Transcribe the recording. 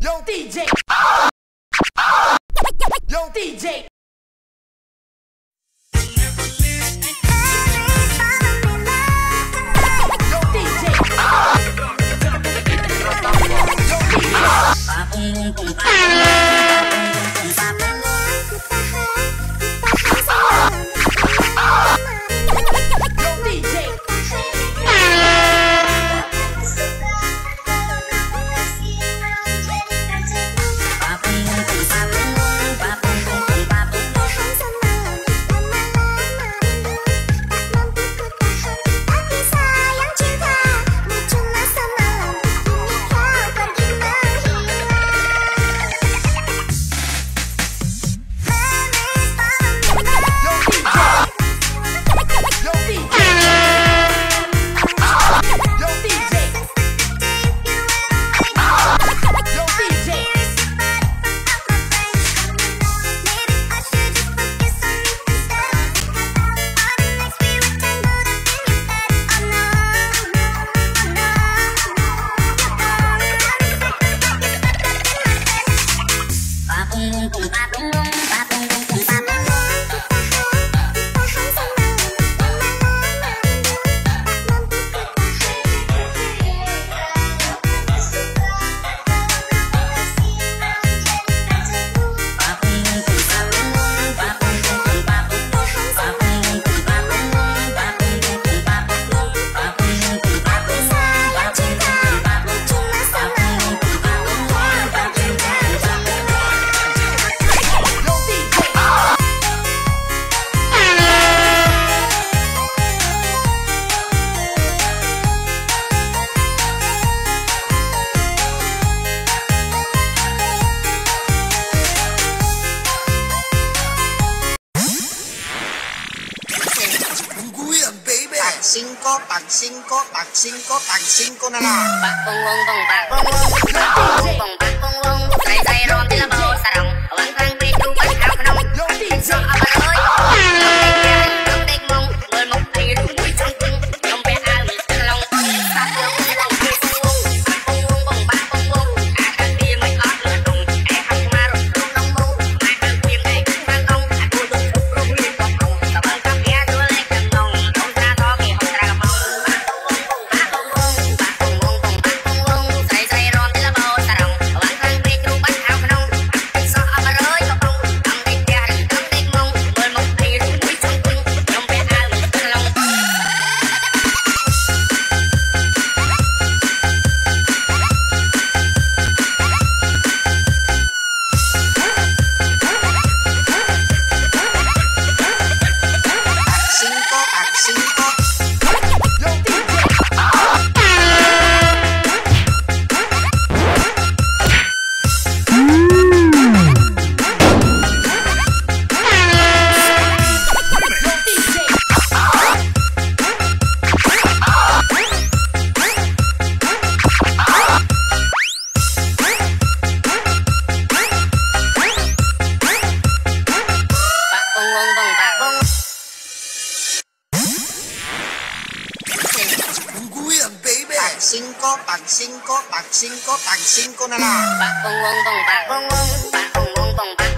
Yo DJ. Yo DJ. Singko na lang. Bong say say ron tila bao sarong. Awang kang pitu pan kang kanong. So abaloy. Ang tek mong bol mong ay rumoy sang tung. Yung pe awi sa long. Sa long lang bong. Akan di may atlong. Ay hang maro long mo. May kang pin ay kang ong. Ako do problem ko. Sa bang kang ya do lay kang ong. Ong tra to ki ong tra mo. Singko na lang. Bong.